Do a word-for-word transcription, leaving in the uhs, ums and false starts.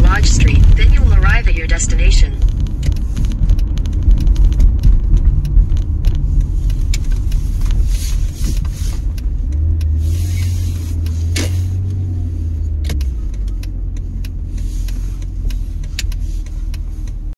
Lodge Street, then you will arrive at your destination.